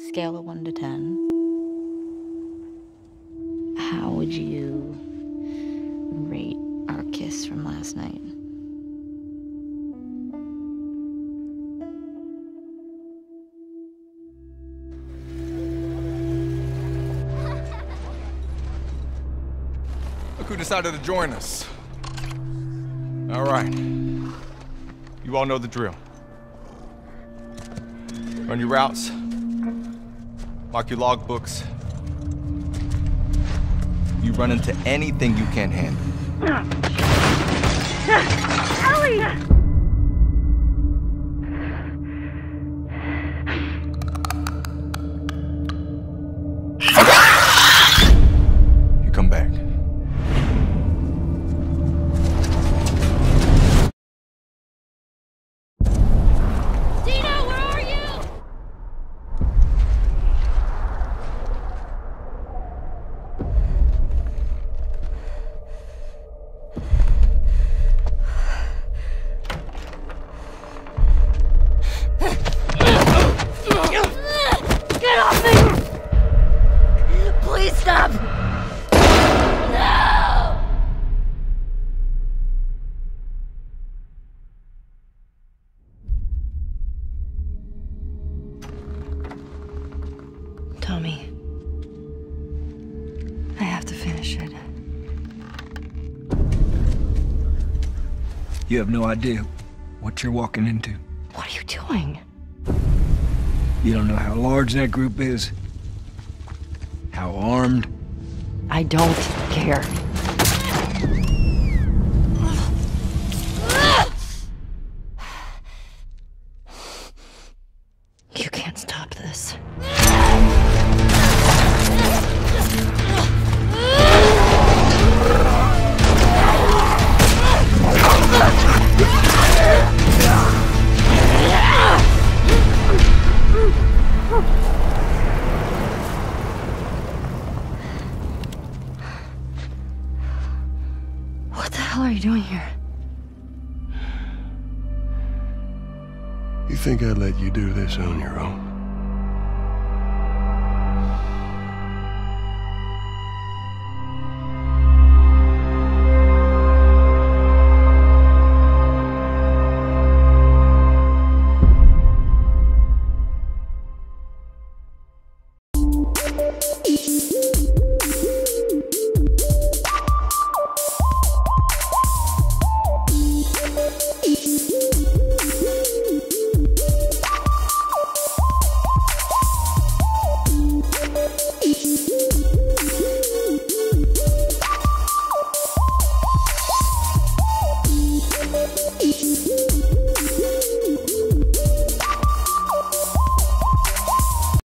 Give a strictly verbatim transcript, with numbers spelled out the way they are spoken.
scale of one to ten, how would you rate our kiss from last night? Look who decided to join us. All right. You all know the drill. Run your routes. Mark your logbooks. You run into anything you can't handle. Ellie! You come back. Dina, where are you? Get off me! Please stop! No! Tommy, I have to finish it. You have no idea what you're walking into. What are you doing? You don't know how large that group is, how armed. I don't care. You can't stop this. What the hell are you doing here? You think I'd let you do this on your own?